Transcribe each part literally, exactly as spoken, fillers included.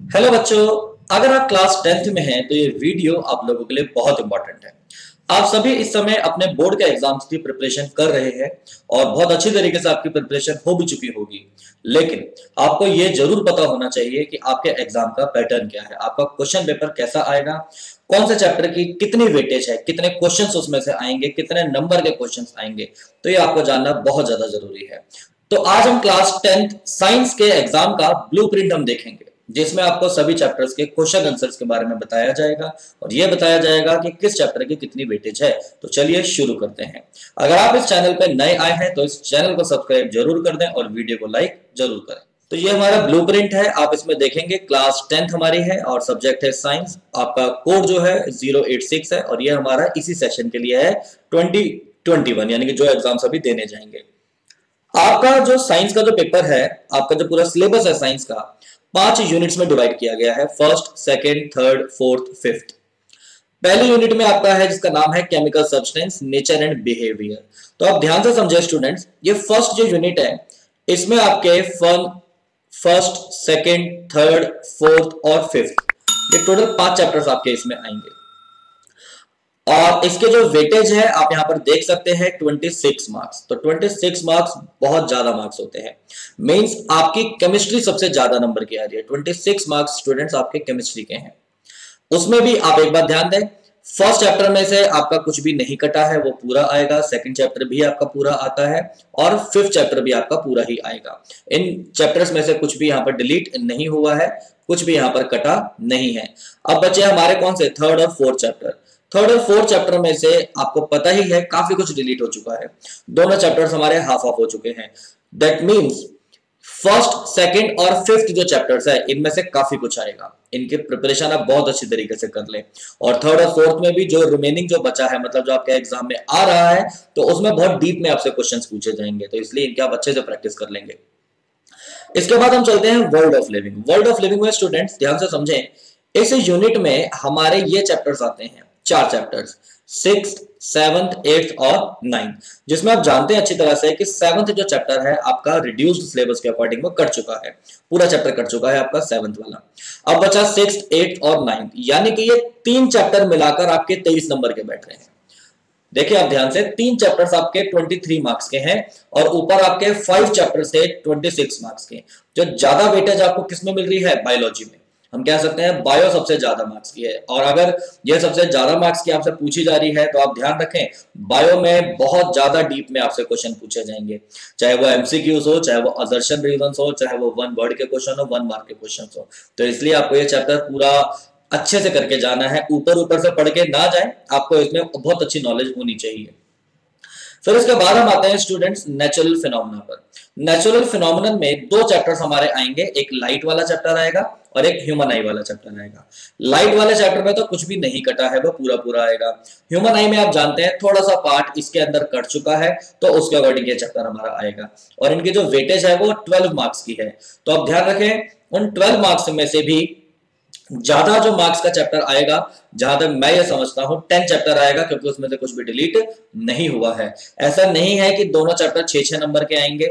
Hello बच्चों, अगर आप क्लास टेंथ में हैं तो ये वीडियो आप लोगों के लिए बहुत इंपॉर्टेंट है। आप सभी इस समय अपने बोर्ड के एग्जाम्स की प्रिपरेशन कर रहे हैं और बहुत अच्छी तरीके से आपकी प्रिपरेशन हो भी चुकी होगी। लेकिन आपको ये जरूर पता होना चाहिए कि आपके एग्जाम का पैटर्न क्या है, आपका क्वेश्चन पेपर कैसा आएगा, कौन से चैप्टर की कितनी वेटेज है, कितने क्वेश्चंस उसमें से आएंगे, कितने नंबर के क्वेश्चंस आएंगे। तो ये आपको जानना बहुत ज्यादा जरूरी है। तो आज हम क्लास टेंथ साइंस के एग्जाम का ब्लूप्रिंट हम देखेंगे, जिसमें आपको सभी चैप्टर्स के क्वेश्चन आंसर्स के बारे में बताया जाएगा और यह बताया जाएगा कि किस चैप्टर की कितनी वेटेज है। तो चलिए शुरू करते हैं। अगर आप इस चैनल पर नए आए हैं तो इस चैनल को सब्सक्राइब जरूर कर दें और वीडियो को लाइक जरूर करें। तो ये हमारा ब्लूप्रिंट है, आप इसमें देखेंगे क्लास टेंथ हमारी है और सब्जेक्ट है साइंस। आपका कोड जो है जीरो एट सिक्स है और ये हमारा इसी सेशन के लिए है ट्वेंटी ट्वेंटी वन, यानी कि जो एग्जाम्स अभी देने जाएंगे। आपका जो साइंस का जो पेपर है, आपका जो पूरा सिलेबस है साइंस का, पांच यूनिट्स में डिवाइड किया गया है। First, second, third, fourth, fifth. पहली यूनिट में आपका है जिसका नाम है chemical substances, nature and behaviour. तो आप ध्यान से समझे स्टूडेंट्स, ये फर्स्ट जो यूनिट है इसमें आपके फन फर्स्ट, सेकंड, थर्ड, फोर्थ और फिफ्थ, ये टोटल पांच चैप्टर्स आपके इसमें आएंगे। और इसके जो वेटेज है आप यहां पर देख सकते हैं छब्बीस मार्क्स। तो छब्बीस मार्क्स बहुत ज्यादा मार्क्स होते हैं। मींस आपकी केमिस्ट्री सबसे ज्यादा नंबर की आ रही है। छब्बीस मार्क्स स्टूडेंट्स आपके केमिस्ट्री के हैं। उसमें भी आप एक बात ध्यान दें, फर्स्ट चैप्टर में से आपका कुछ भी नहीं कटा है, वो पूरा आएगा। सेकंड चैप्टर भी आपका पूरा आता है और फिफ्थ चैप्टर भी आपका पूरा ही आएगा। इन चैप्टर्स में से कुछ भी यहाँ पर डिलीट नहीं हुआ है, कुछ भी यहाँ पर कटा नहीं है। अब बचे हमारे कौन से, थर्ड और फोर्थ चैप्टर। थर्ड और फोर्थ चैप्टर में से आपको पता ही है काफी कुछ डिलीट हो चुका है। दोनों चैप्टर्स हमारे हाफ ऑफ हो चुके हैं। दैट मींस फर्स्ट, सेकंड और फिफ्थ जो चैप्टर्स है इनमें से काफी कुछ आएगा। इनकी प्रिपरेशन आप बहुत अच्छी तरीके से कर लें। और थर्ड और फोर्थ में भी जो रिमेनिंग जो बचा है, मतलब जो आपके एग्जाम में आ रहा है, तो उसमें बहुत डीप में आपसे क्वेश्चंस पूछे जाएंगे। तो इसलिए इनके आप अच्छे से प्रैक्टिस कर लेंगे। इसके बाद हम चलते हैं world of living. World of living में स्टूडेंट्स ध्यान से समझें, इस यूनिट में हमारे ये चैप्टर्स आते हैं, चार चैप्टर्स, सिक्स, सेवंथ, एट्थ और नाइन्थ, जिसमें आप जानते हैं अच्छी तरह से कि सेवंथ जो चैप्टर है आपका रिड्यूस्ड सिलेबस के अकॉर्डिंग वो कट चुका है, पूरा चैप्टर कट चुका है आपका सेवंथ वाला। अब बचा सिक्स, एट्थ और नाइन्थ, यानी कि ये तीन चैप्टर मिलाकर आपके तेईस नंबर के बैठ रहे हैं। देखिए आप ध्यान से, तीन चैप्टर्स आपके तेईस मार्क्स के हैं और ऊपर आपके फाइव चैप्टर्स थे छब्बीस मार्क्स के। जो ज्यादा वेटेज आपको किसमें मिल रही है, बायोलॉजी में। हम कह सकते हैं बायो सबसे ज्यादा मार्क्स की है। और अगर यह सबसे ज्यादा मार्क्स की आपसे पूछी जा रही है तो आप ध्यान रखें, बायो में बहुत ज्यादा डीप में आपसे क्वेश्चन पूछे जाएंगे, चाहे वो एमसीक्यूज हो, चाहे वो असर्शन रीजंस हो, चाहे वो वन वर्ड के क्वेश्चन हो, वन मार्क के क्वेश्चन हो। तो इसलिए आपको ये चैप्टर पूरा अच्छे से करके जाना है, ऊपर ऊपर से पढ़ के ना जाए, आपको इसमें बहुत अच्छी नॉलेज होनी चाहिए। फिर इसके बाद हम आते हैं स्टूडेंट्स नेचुरल फिनोमेना पर। नेचुरल फिनोमेनन में दो चैप्टर्स हमारे आएंगे, एक लाइट वाला चैप्टर आएगा और एक ह्यूमन आई वाला चैप्टर आएगा। लाइट वाले चैप्टर में तो कुछ भी नहीं कटा है, वो पूरा पूरा आएगा। ह्यूमन आई में आप जानते हैं थोड़ा सा पार्ट इसके अंदर कट चुका है, तो उसके अकॉर्डिंग ये चैप्टर हमारा आएगा। और इनकी जो वेटेज है वो ट्वेल्व मार्क्स की है। तो आप ध्यान रखें, उन ट्वेल्व मार्क्स में से भी ज्यादा जो मार्क्स का चैप्टर आएगा, जहां तक मैं ये समझता हूं टेन चैप्टर आएगा, क्योंकि उसमें से कुछ भी डिलीट नहीं हुआ है। ऐसा नहीं है कि दोनों चैप्टर छह छह नंबर के आएंगे।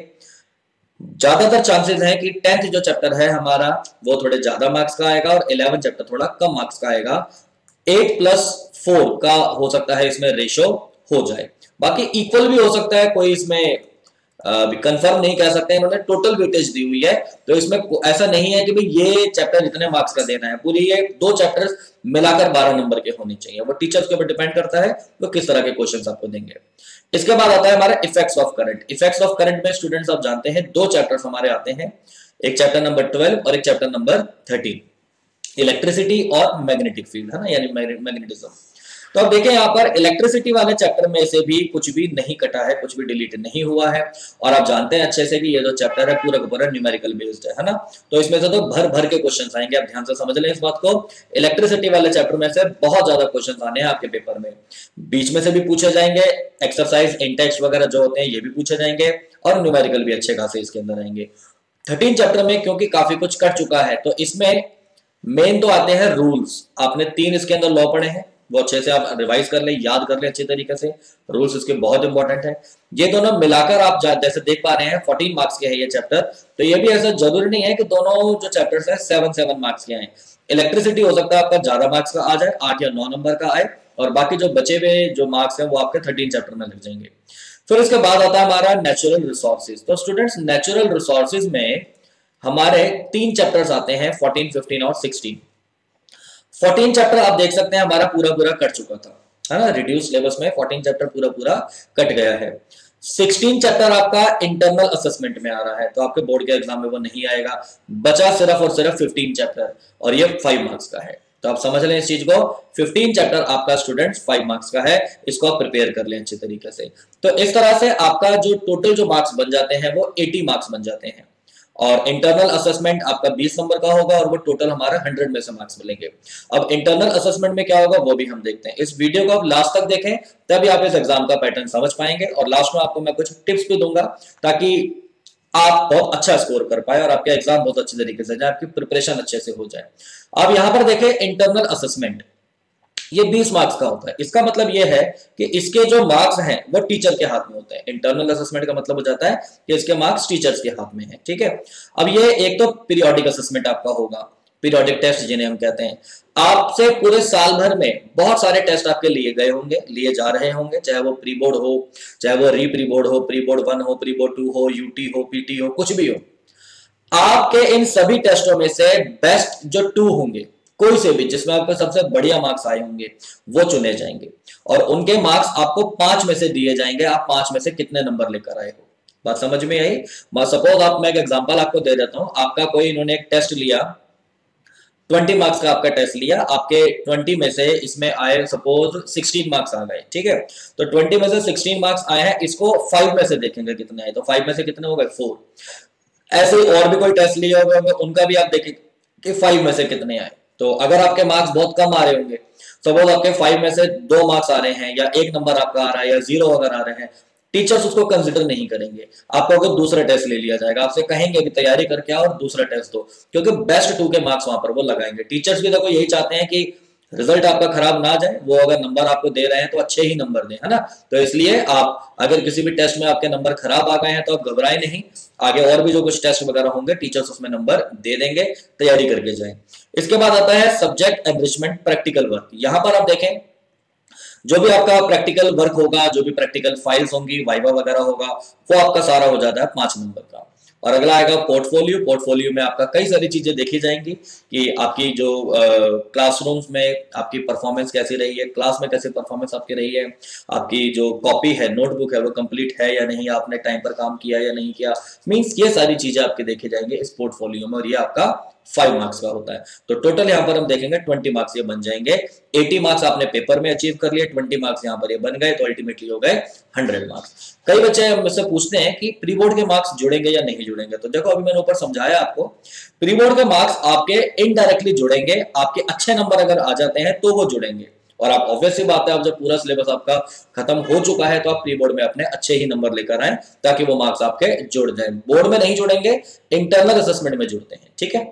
ज्यादातर चांसेस है कि टेंथ जो चैप्टर है हमारा वो थोड़े ज्यादा मार्क्स का आएगा और इलेवन चैप्टर थोड़ा कम मार्क्स का आएगा। एट प्लस फोर का हो सकता है इसमें रेशो हो जाए, बाकी इक्वल भी हो सकता है, कोई इसमें कंफर्म नहीं कह सकते। इन्होंने टोटल वेटेज दी हुई है, तो इसमें ऐसा नहीं है कि भाई ये चैप्टर इतने मार्क्स का देना है। पूरी ये दो चैप्टर्स मिलाकर बारह नंबर के होने चाहिए। वो टीचर्स के ऊपर डिपेंड करता है वो किस तरह के क्वेश्चंस आपको देंगे। इसके बाद आता है हमारा effects of current. Effects of current में स्टूडेंट्स आप जानते हैं दो चैप्टर्स हमारे आते हैं, एक चैप्टर नंबर ट्वेल्व और एक चैप्टर नंबर थर्टीन, इलेक्ट्रिसिटी और मैग्नेटिक फील्ड, है ना, यानी मैग्नेटिज्म। तो अब देखें यहाँ पर इलेक्ट्रिसिटी वाले चैप्टर में से भी कुछ भी नहीं कटा है, कुछ भी डिलीट नहीं हुआ है। और आप जानते हैं अच्छे से कि ये जो चैप्टर है पूरा का पूरा न्यूमेरिकल बेस्ड है, है ना। तो इसमें से तो भर भर के क्वेश्चंस आएंगे, आप ध्यान से समझ लें इस बात को। इलेक्ट्रिसिटी वाले चैप्टर में से बहुत ज्यादा क्वेश्चंस आने हैं आपके पेपर में, बीच में से भी पूछे जाएंगे, एक्सरसाइज इंटेक्स्ट वगैरह जो होते हैं ये भी पूछे जाएंगे और न्यूमेरिकल भी अच्छे खासे इसके अंदर आएंगे। थर्टीन चैप्टर में क्योंकि काफी कुछ कट चुका है, तो इसमें मेन तो आते हैं रूल्स। आपने तीन इसके अंदर लॉ पढ़े हैं, वो अच्छे से आप रिवाइज कर ले, याद कर ले अच्छे तरीके से, रूल्स इसके बहुत इंपॉर्टेंट है। ये दोनों मिलाकर आप जैसे देख पा रहे हैं चौदह मार्क्स के है ये चैप्टर, तो ये भी ऐसा जरूरी नहीं है कि दोनों जो चैप्टर्स हैं सेवन सेवन मार्क्स के हैं। इलेक्ट्रिसिटी हो सकता है आपका ज्यादा मार्क्स का आ जाए, आठ या नौ नंबर का आए, और बाकी जो बचे हुए जो मार्क्स हैं वो आपके थर्टीन चैप्टर में लग जाएंगे। फिर इसके बाद आता है हमारा नेचुरल रिसोर्सेज। तो स्टूडेंट्स नेचुरल रिसोर्सेज में हमारे तीन चैप्टर्स आते हैं, फोर्टीन, फिफ्टीन और सिक्सटीन। फोर्टीन चैप्टर आप देख सकते हैं हमारा पूरा पूरा कट चुका था, है ना, रिड्यूस सिलेबस में फोर्टीन चैप्टर पूरा पूरा कट गया है। सिक्सटीन चैप्टर आपका इंटरनल असेसमेंट में आ रहा है, तो आपके बोर्ड के एग्जाम में वो नहीं आएगा, बचा सिर्फ और सिर्फ फिफ्टीन चैप्टर, और ये फाइव मार्क्स का है। तो आप समझ लें इस चीज को, फिफ्टीन चैप्टर आपका स्टूडेंट्स फाइव मार्क्स का है, इसको आप प्रिपेयर कर लें अच्छे तरीके से। तो इस तरह से आपका जो टोटल जो मार्क्स बन जाते हैं वो अस्सी मार्क्स बन जाते हैं, और इंटरनल असेसमेंट आपका बीस नंबर का होगा, और वो टोटल हमारा हंड्रेड में से मार्क्स मिलेंगे। अब इंटरनल असेसमेंट में क्या होगा वो भी हम देखते हैं। इस वीडियो को आप लास्ट तक देखें, तभी आप इस एग्जाम का पैटर्न समझ पाएंगे, और लास्ट में आपको मैं कुछ टिप्स भी दूंगा ताकि आप बहुत अच्छा स्कोर कर पाए और आपका एग्जाम बहुत अच्छे तरीके से जाए, आपकी प्रिपरेशन अच्छे से हो जाए। अब यहां पर देखें इंटरनल असेसमेंट, ये बीस मार्क्स का होता है। इसका मतलब ये है कि इसके जो मार्क्स हैं वो टीचर के हाथ में होते हैं। इंटरनल असेसमेंट का मतलब हो जाता है कि इसके मार्क्स टीचर्स के हाथ में है, ठीक है। अब ये एक तो पीरियोडिक असेसमेंट आपका होगा, पीरियोडिक टेस्ट जिन्हें हम कहते हैं। आपसे पूरे साल भर में बहुत सारे टेस्ट आपके लिए गए होंगे, लिए जा रहे होंगे, चाहे वो प्री बोर्ड हो, चाहे वो री प्री बोर्ड हो, प्री बोर्ड वन हो, प्री बोर्ड टू हो, यूटी हो, पीटी हो, कुछ भी हो। आपके इन सभी टेस्टों में से बेस्ट जो टू होंगे, कोई से भी जिसमें आपके सबसे बढ़िया मार्क्स आए होंगे, वो चुने जाएंगे, और उनके मार्क्स आपको पांच में से दिए जाएंगे। आप पांच में से कितने नंबर लेकर आए हो, बात समझ में आई। सपोज आप, मैं एक एग्जांपल आपको दे देता हूं। आपका कोई इन्होंने एक टेस्ट लिया, ट्वेंटी मार्क्स का आपका टेस्ट लिया, आपके ट्वेंटी में से इसमें आए सपोज सिक्सटीन मार्क्स आ गए, ठीक है। तो ट्वेंटी में से सिक्सटीन मार्क्स आए हैं, इसको फाइव में से देखेंगे कितने आए, तो फाइव में से कितने हो गए, फोर। ऐसे और भी कोई टेस्ट लिए होंगे, उनका भी आप देखेंगे कि फाइव में से कितने आए। तो अगर आपके मार्क्स बहुत कम आ रहे होंगे, सपोज आपके फाइव में से दो मार्क्स आ रहे हैं, या एक नंबर आपका आ रहा है, या जीरो अगर आ रहे हैं, टीचर्स उसको कंसिडर नहीं करेंगे। आपको अगर दूसरा टेस्ट ले लिया जाएगा, आपसे कहेंगे कि तैयारी करके आओ और दूसरा टेस्ट दो, क्योंकि बेस्ट टू के मार्क्स वहां पर वो लगाएंगे। टीचर्स भी देखो यही चाहते हैं कि रिजल्ट आपका खराब ना जाए, वो अगर नंबर आपको दे रहे हैं तो अच्छे ही नंबर दें, है ना। तो इसलिए आप अगर किसी भी टेस्ट में आपके नंबर खराब आ गए हैं तो आप घबराए नहीं, आगे और भी जो कुछ टेस्ट वगैरह होंगे टीचर्स उसमें नंबर दे देंगे, तैयारी करके जाएं। इसके बाद आता है सब्जेक्ट एनरिचमेंट प्रैक्टिकल वर्क। यहां पर आप देखें जो भी आपका प्रैक्टिकल वर्क होगा, जो भी प्रैक्टिकल फाइल्स होंगी, वाइवा वगैरह होगा, वो आपका सारा हो जाता है पांच नंबर का। और अगला आएगा पोर्टफोलियो। पोर्टफोलियो में आपका कई सारी चीजें देखी जाएंगी कि आपकी जो क्लासरूम्स में आपकी परफॉर्मेंस कैसी रही है, क्लास में कैसी परफॉर्मेंस आपकी रही है, आपकी जो कॉपी है, नोटबुक है, वो कंप्लीट है या नहीं, आपने टाइम पर काम किया या नहीं किया, मींस ये सारी चीजें आपकी देखी जाएंगे इस पोर्टफोलियो में, और ये आपका फाइव मार्क्स का होता है। तो टोटल यहाँ पर हम देखेंगे ट्वेंटी मार्क्स ये बन जाएंगे। अस्सी मार्क्स आपने पेपर में अचीव कर लिए, ट्वेंटी मार्क्स यहाँ पर ये बन गए, तो अल्टीमेटली हो गए हंड्रेड मार्क्स। कई बच्चे मुझसे पूछते हैं कि प्री बोर्ड के मार्क्स जुड़ेंगे या नहीं जुड़ेंगे। तो देखो अभी मैंने ऊपर समझाया आपको, प्री बोर्ड के मार्क्स आपके इनडायरेक्टली जुड़ेंगे, आपके अच्छे नंबर अगर आ जाते हैं तो वो जुड़ेंगे। और आप ऑब्वियसली बात है, अब जब पूरा सिलेबस आपका खत्म हो चुका है तो आप प्री बोर्ड में अपने अच्छे ही नंबर लेकर आए, ताकि वो मार्क्स आपके जुड़ जाए। बोर्ड में नहीं जुड़ेंगे, इंटरनल असेसमेंट में जुड़ते हैं, ठीक है।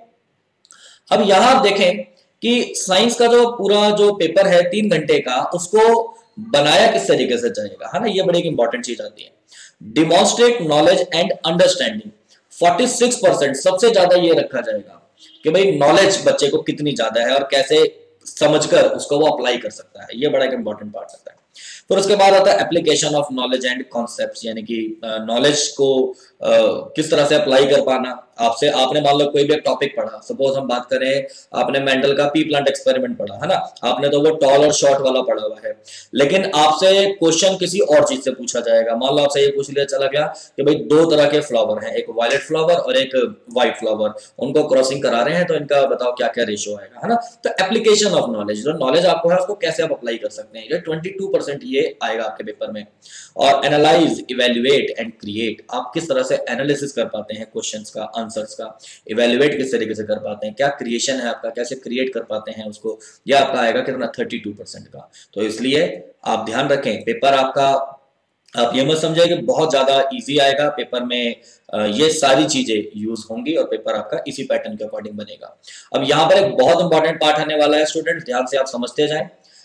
अब यहां आप देखें कि साइंस का जो पूरा जो पेपर है तीन घंटे का, उसको बनाया किस तरीके से जाएगा, है ना, ये बड़ी एक इंपॉर्टेंट चीज आती है। डिमॉन्स्ट्रेट नॉलेज एंड अंडरस्टैंडिंग, छियालीस परसेंट सबसे ज्यादा ये रखा जाएगा कि भाई नॉलेज बच्चे को कितनी ज्यादा है और कैसे समझकर उसको वो अप्लाई कर सकता है, ये बड़ा एक इंपॉर्टेंट पार्ट रहता है। फिर उसके बाद आता है application of knowledge and concepts, यानी कि नॉलेज को uh, किस तरह से अप्लाई कर पाना। आपसे आपने मान लो कोई भी एक टॉपिक पढ़ा, सपोज हम बात करें आपने मेंडल का पी प्लांट एक्सपेरिमेंट पढ़ा, है ना, आपने तो वो टॉल और शॉर्ट वाला पढ़ा हुआ है, लेकिन आपसे क्वेश्चन किसी और चीज से पूछा जाएगा। मान लो आपसे ये पूछ लिया चला गया कि भाई दो तरह के फ्लावर हैं, एक वायलेट फ्लावर और एक व्हाइट फ्लावर, उनको क्रॉसिंग करा रहे हैं, तो इनका बताओ क्या क्या रेशियो आएगा, है ना। तो एप्लीकेशन ऑफ नॉलेज, जो नॉलेज आपको है उसको कैसे आप अप्लाई कर सकते हैं, ये ट्वेंटी टू परसेंट ये आएगा आपके पेपर में। और एनालाइज, इवेल्युएट एंड क्रिएट, आप किस तरह से एनालिसिस कर पाते हैं क्वेश्चंस का, आंसर्स का, इवेल्युएट किस तरीके से कर पाते हैं, क्या क्रिएशन है आपका, कैसे क्रिएट कर पाते हैं उसको, ये आपका आएगा कितना थर्टी टू परसेंट का। तो इसलिए आप ध्यान रखें, पेपर आपका, आप ये मत समझे कि बहुत ज्यादा इजी आएगा, पेपर में ये सारी चीजें यूज होंगी और पेपर आपका इसी पैटर्न के अकॉर्डिंग बनेगा। अब यहाँ पर एक बहुत इंपॉर्टेंट पार्ट आने वाला है स्टूडेंट, ध्यान से आप समझते जाएं।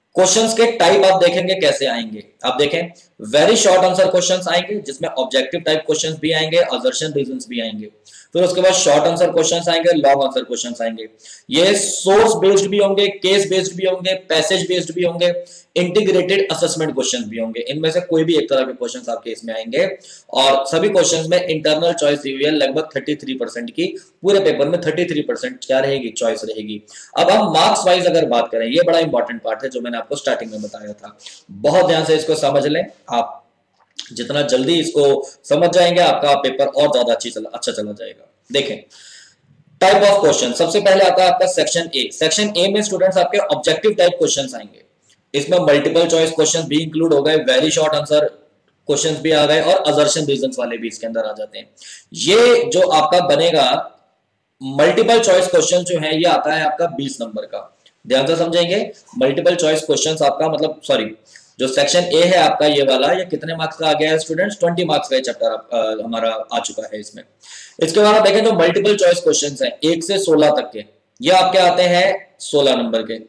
क्वेश्चंस के टाइप आप देखेंगे कैसे आएंगे, आप देखें वेरी शॉर्ट आंसर क्वेश्चंस आएंगे जिसमें ऑब्जेक्टिव टाइप क्वेश्चंस भी आएंगे, असर्शन रीजंस भी आएंगे। फिर उसके बाद शॉर्ट आंसर क्वेश्चंस आएंगे, लॉन्ग आंसर क्वेश्चंस आएंगे। ये सोर्स बेस्ड भी होंगे, केस बेस्ड भी होंगे, पैसेज बेस्ड भी होंगे, इंटीग्रेटेड असेसमेंट क्वेश्चंस भी होंगे। इनमें से कोई भी एक तरह के क्वेश्चंस आपके इसमें आएंगे और सभी क्वेश्चंस में इंटरनल चॉइस दी हुई है लगभग तैंतीस परसेंट की। पूरे पेपर में तैंतीस परसेंट क्या रहेगी, चॉइस रहेगी। अब हम मार्क्स वाइज अगर बात करें, ये बड़ा इंपॉर्टेंट पार्ट है जो मैंने आपको स्टार्टिंग में बताया था। बहुत ध्यान से इसको समझ लें, आप जितना जल्दी इसको समझ जाएंगे आपका पेपर और ज्यादा अच्छी चला, अच्छा चला जाएगा। देखें टाइप ऑफ क्वेश्चन, सबसे पहले आता है आपका सेक्शन ए। सेक्शन ए में स्टूडेंट्स आपके ऑब्जेक्टिव टाइप क्वेश्चंस आएंगे। इसमें मल्टीपल चॉइस क्वेश्चंस भी इंक्लूड हो गए, वेरी शॉर्ट आंसर क्वेश्चंस भी आ गए और असर्शन रीजंस वाले भी इसके अंदर आ जाते हैं। ये जो आपका बनेगा मल्टीपल चॉइस क्वेश्चन जो है ये आता है आपका बीस नंबर का। ध्यान से समझेंगे, मल्टीपल चॉइस क्वेश्चंस आपका मतलब सॉरी जो सेक्शन ए है आपका ये वाला, ये कितने मार्क्स का आ गया है स्टूडेंट्स, बीस मार्क्स का चैप्टर हमारा आ चुका है इसमें। इसके बाद देखें तो मल्टीपल चॉइस क्वेश्चंस हैं एक से सोलह तक के, ये आपके आते हैं सोलह नंबर के।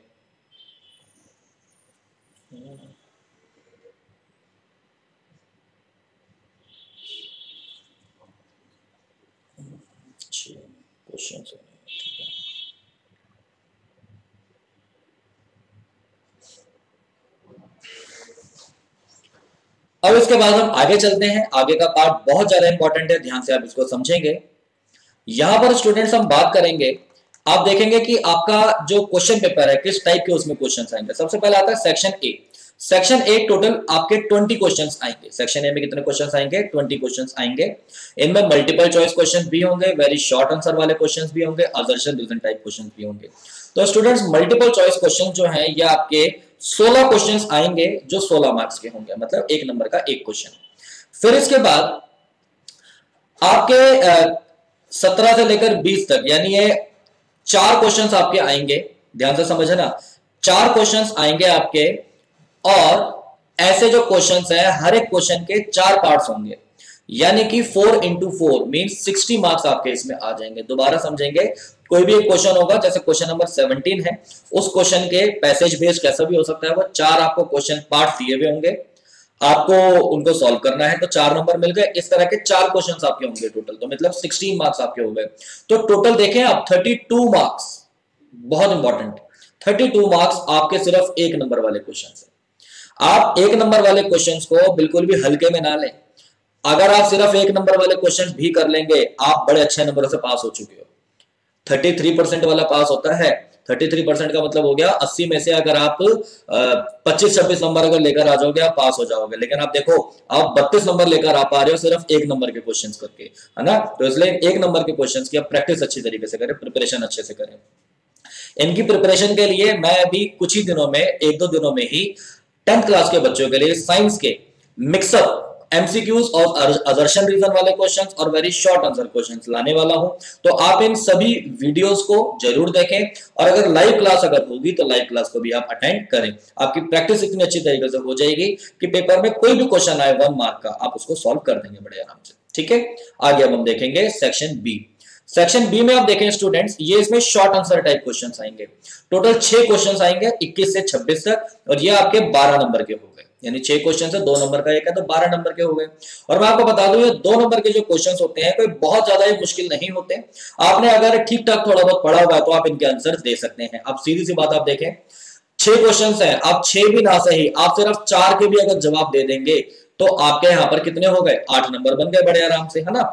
क्वेश्चंस अब इसके बाद हम आगे चलते हैं। आगे का पार्ट बहुत ज्यादा इंपॉर्टेंट है, ध्यान से आप इसको समझेंगे। यहां पर स्टूडेंट्स हम बात करेंगे, आप देखेंगे कि आपका जो क्वेश्चन पेपर है किस टाइप के उसमें क्वेश्चंस आएंगे। सबसे पहले आता है section A. Section A total आपके बीस क्वेश्चंस आएंगे। सेक्शन ए में कितने क्वेश्चंस आएंगे, बीस क्वेश्चंस आएंगे। इनमें मल्टीपल चॉइस क्वेश्चंस भी होंगे, वेरी शॉर्ट आंसर वाले क्वेश्चंस भी होंगे, असर्शन रीजन टाइप क्वेश्चंस भी होंगे। तो स्टूडेंट्स मल्टीपल चॉइस क्वेश्चन जो है ये आपके सोलह क्वेश्चंस आएंगे जो सोलह मार्क्स के होंगे, मतलब एक नंबर का एक क्वेश्चन। फिर इसके बाद आपके सत्रह से लेकर बीस तक यानी ये चार क्वेश्चंस आपके आएंगे। ध्यान से समझे ना, चार क्वेश्चंस आएंगे आपके और ऐसे जो क्वेश्चंस है हर एक क्वेश्चन के चार पार्ट्स होंगे, यानी कि four into four mean sixty marks आपके इसमें आ जाएंगे। दोबारा समझेंगे, कोई भी एक क्वेश्चन होगा जैसे क्वेश्चन नंबर सेवनटीन है, उस क्वेश्चन के पैसेज बेस्ड कैसा भी हो सकता है, वो चार आपको क्वेश्चन पार्ट दिए हुए होंगे, आपको उनको सॉल्व करना है तो चार नंबर मिल गए। इस तरह के चार क्वेश्चंस आपके होंगे टोटल, तो मतलब सोलह मार्क्स आपके हो गए। तो टोटल देखें आप बत्तीस मार्क्स, बहुत इंपॉर्टेंट, बत्तीस मार्क्स आपके सिर्फ एक नंबर वाले क्वेश्चन है। आप एक नंबर वाले क्वेश्चंस को बिल्कुल भी हल्के में ना लें। अगर आप सिर्फ एक नंबर वाले क्वेश्चंस भी कर लेंगे आप बड़े अच्छे नंबरों से पास हो चुके हो। तैंतीस परसेंट वाला पास होता है, तैंतीस परसेंट का मतलब हो गया अस्सी में से अगर आप पच्चीस छब्बीस नंबर अगर लेकर आ जाओगे आप पास हो जाओगे। लेकिन आप देखो आप बत्तीस नंबर लेकर आ पा रहे हो सिर्फ एक नंबर के क्वेश्चंस करके, है ना। तो इसलिए एक नंबर के क्वेश्चंस की आप प्रैक्टिस अच्छी तरीके से करें, प्रिपरेशन अच्छे से करें। इनकी प्रिपरेशन के लिए मैं अभी कुछ ही दिनों में, एक दो दिनों में ही टेंथ क्लास के बच्चों के लिए साइंस के मिक्सअप एमसीक्यूज और असर्शन रीजन वाले क्वेश्चंस और वेरी शॉर्ट आंसर क्वेश्चंस लाने वाला हूं। तो आप इन सभी वीडियोस को जरूर देखें और अगर लाइव क्लास अगर होगी तो लाइव क्लास को भी आप अटेंड करें। आपकी प्रैक्टिस इतनी अच्छी तरीके से हो जाएगी कि पेपर में कोई भी क्वेश्चन आए वन मार्क का आप उसको सॉल्व कर देंगे बड़े आराम से। ठीक है, आगे अब हम देखेंगे सेक्शन बी। सेक्शन बी में आप देखें स्टूडेंट्स, ये इसमें शॉर्ट आंसर टाइप क्वेश्चंस आएंगे। टोटल छह क्वेश्चंस आएंगे इक्कीस से छब्बीस तक और ये आपके बारह नंबर के हो गए, यानी छह क्वेश्चन है, दो नंबर का एक है तो बारह नंबर के हो गए। और मैं आपको बता दूं ये दो नंबर के जो क्वेश्चंस होते हैं कोई बहुत ज्यादा ही मुश्किल नहीं होते। आपने अगर ठीक ठाक थोड़ा बहुत पढ़ा हुआ है तो आप इनके आंसर दे सकते हैं। अब सीधी सी बात आप देखें, छह क्वेश्चंस हैं, आप छह भी ना सही आप सिर्फ चार के भी अगर जवाब दे देंगे तो आपके यहां पर कितने हो गए, आठ नंबर बन गए बड़े आराम से, है ना।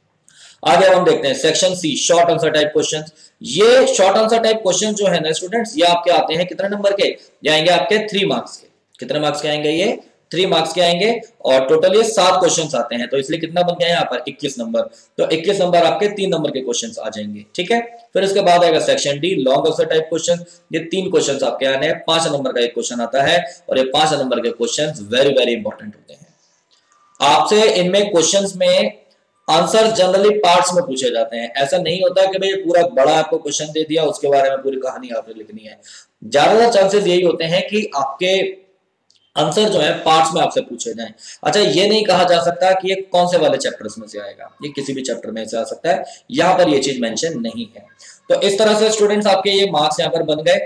आगे हम देखते हैं section C, short answer type questions. ये शॉर्ट आंसर टाइप क्वेश्चन जो है ना स्टूडेंट्स, ये आपके आते हैं कितने नंबर के, ये आएंगे आपके थ्री मार्क्स के। कितने मार्क्स के आएंगे, ये थ्री मार्क्स के आएंगे और टोटल ये सात क्वेश्चंस आते हैं, तो इसलिए कितना बन गया यहाँ पर इक्कीस नंबर। तो इक्कीस नंबर आपके तीन नंबर के क्वेश्चंस आ जाएंगे। ठीक है, फिर इसके बाद आएगा section D, long answer type question. ये तीन क्वेश्चंस आपके आने हैं, पांच नंबर का एक क्वेश्चन आता है और ये पांच नंबर के क्वेश्चंस वेरी वेरी इंपॉर्टेंट होते हैं। आपसे इनमें क्वेश्चंस में आंसर जनरली पार्ट्स में पूछे जाते हैं। ऐसा नहीं होता कि भाई पूरा बड़ा आपको क्वेश्चन दे दिया उसके बारे में पूरी कहानी आपने लिखनी है। ज्यादातर चांसेस यही होते हैं कि आपके आंसर जो है पार्ट्स में आपसे पूछे जाएं। अच्छा, ये नहीं कहा जा सकता कि ये कौन से वाले चैप्टर्स में से आएगा, ये किसी भी चैप्टर में से आ सकता है, यहाँ पर ये चीज मेंशन नहीं है। तो इस तरह से स्टूडेंट्स आपके ये मार्क्स यहाँ पर बन गए।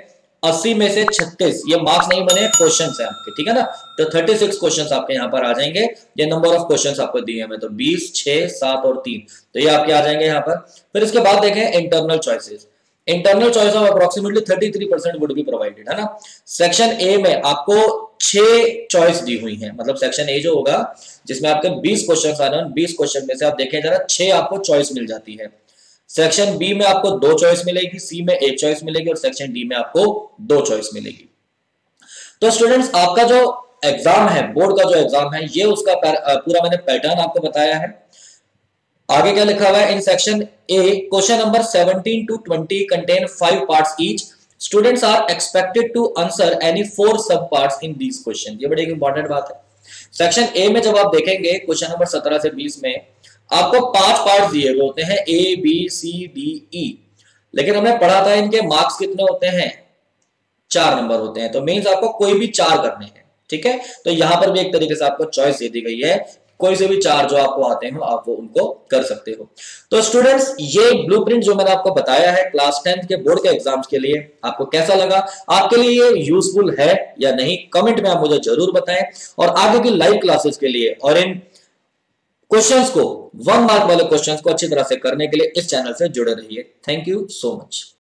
अस्सी में से छत्तीस, ये मार्क्स नहीं बने, क्वेश्चंस है आपके, ठीक है ना। तो छत्तीस क्वेश्चंस आपके यहाँ पर आ जाएंगे। ये नंबर ऑफ क्वेश्चंस आपको दिए हैं, तो बीस, छह, सात और तीन, तो ये आपके आ जाएंगे यहाँ पर। फिर इसके बाद देखें internal choices. Internal choice of approximately thirty three percent would be provided, है ना। सेक्शन ए में आपको छह चॉइस दी हुई है, मतलब सेक्शन ए जो होगा जिसमें आपके बीस क्वेश्चन आ रहे हैं, बीस क्वेश्चन में से आप देखें जरा छह आपको चॉइस मिल जाती है। सेक्शन बी में आपको दो चॉइस मिलेगी, सी में एक चॉइस मिलेगी और सेक्शन डी में आपको दो चॉइस मिलेगी। तो स्टूडेंट्स आपका जो एग्जाम है, बोर्ड का जो एग्जाम है, ये उसका पूरा मैंने पैटर्न आपको बताया है। आगे क्या लिखा हुआ है, in section A question number seventeen to twenty contain five parts each, students are expected to answer any four sub parts in these question. ये बड़ी इंपॉर्टेंट बात है। सेक्शन ए में जब आप देखेंगे क्वेश्चन नंबर सत्रह से बीस में आपको पांच पार्ट दिए हुए होते हैं, A B C D E, लेकिन हमने पढ़ा था इनके मार्क्स कितने होते हैं, चार नंबर होते हैं। तो मींस आपको कोई भी चार करने हैं, ठीक है। तो यहां पर भी एक तरीके से आपको चॉइस दे दी गई है, कोई से भी चार जो आपको आते हैं आप वो उनको कर सकते हो। तो स्टूडेंट्स ये ब्लूप्रिंट जो मैंने आपको बताया है क्लास टेंथ के बोर्ड के एग्जाम्स के लिए, आपको कैसा लगा, आपके लिए ये यूजफुल है या नहीं, कमेंट में आप मुझे जरूर बताएं। और आगे की लाइव क्लासेस के लिए और इन क्वेश्चंस को, वन मार्क वाले क्वेश्चंस को अच्छी तरह से करने के लिए इस चैनल से जुड़े रहिए। Thank you so much.